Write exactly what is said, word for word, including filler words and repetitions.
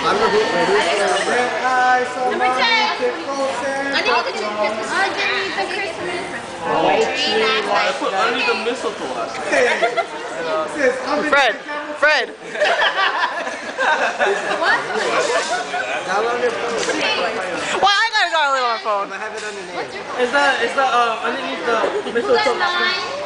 I don't know who it is. Number ten. I think it's a Christmas. I didn't the Christmas. I put underneath the mistletoe last night. Fred. Fred. What? Download your phone. Why I gotta download it on my phone? I have it underneath. Is that is that um underneath the mistletoe? Nine.